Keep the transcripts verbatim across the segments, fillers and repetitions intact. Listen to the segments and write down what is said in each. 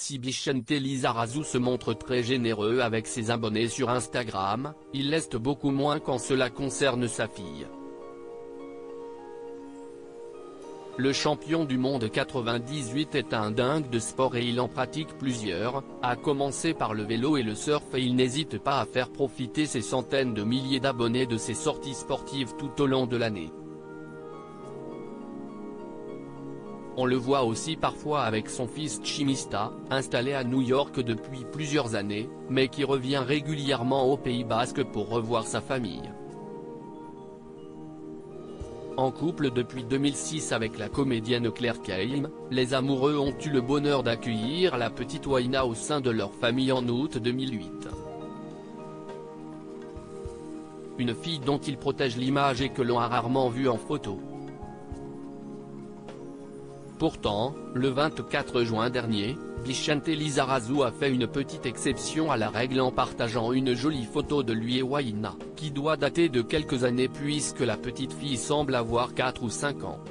Si Vicente Lizarazu se montre très généreux avec ses abonnés sur Instagram, il l'est beaucoup moins quand cela concerne sa fille. Le champion du monde quatre-vingt-dix-huit est un dingue de sport et il en pratique plusieurs, à commencer par le vélo et le surf, et il n'hésite pas à faire profiter ses centaines de milliers d'abonnés de ses sorties sportives tout au long de l'année. On le voit aussi parfois avec son fils Chimista, installé à New York depuis plusieurs années, mais qui revient régulièrement au Pays Basque pour revoir sa famille. En couple depuis deux mille six avec la comédienne Claire Keim, les amoureux ont eu le bonheur d'accueillir la petite Waina au sein de leur famille en août deux mille huit. Une fille dont ils protègent l'image et que l'on a rarement vue en photo. Pourtant, le vingt-quatre juin dernier, Vicente Lizarazu a fait une petite exception à la règle en partageant une jolie photo de lui et Waina, qui doit dater de quelques années puisque la petite fille semble avoir quatre ou cinq ans.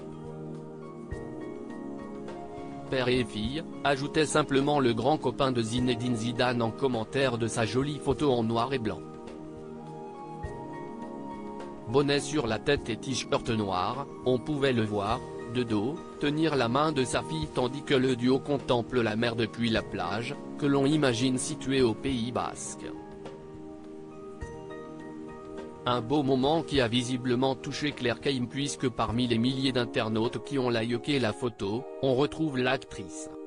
Père et fille, ajoutait simplement le grand copain de Zinedine Zidane en commentaire de sa jolie photo en noir et blanc. Bonnet sur la tête et t-shirt noir, on pouvait le voir, de dos, tenir la main de sa fille tandis que le duo contemple la mer depuis la plage, que l'on imagine située au Pays Basque. Un beau moment qui a visiblement touché Claire Keim puisque parmi les milliers d'internautes qui ont liké la photo, on retrouve l'actrice.